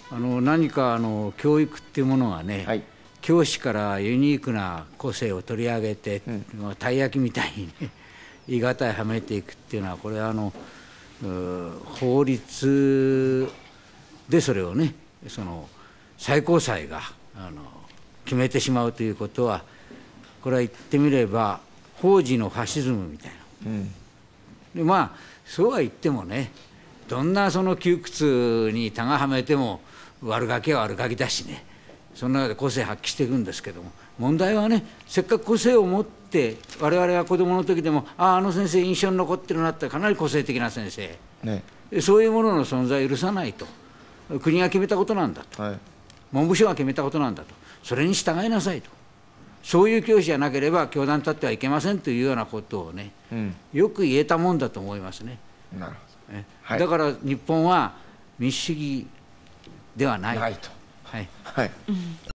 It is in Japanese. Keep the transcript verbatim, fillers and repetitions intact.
あの何かあの教育っていうものがね、 はい、 教師からユニークな個性を取り上げて、うん、たい焼きみたいにね言い難いはめていくっていうのは、これはあの法律でそれをね、その最高裁があの決めてしまうということは、これは言ってみれば法治のファシズムみたいな、うん、でまあそうは言ってもね、どんなその窮屈にたがはめても悪ガキは悪ガキだしね、その中で個性発揮していくんですけども、問題はね、せっかく個性を持って我々が子どもの時でも、あああの先生印象に残ってるなってかなり個性的な先生、ね、そういうものの存在を許さないと、国が決めたことなんだと、はい、文部省が決めたことなんだと、それに従いなさいと、そういう教師じゃなければ教壇に立ってはいけませんというようなことをね、うん、よく言えたもんだと思いますね。 なるほど、ね、 はい、だから日本は民主主義ではない。 ないと。 はい、 はい、うん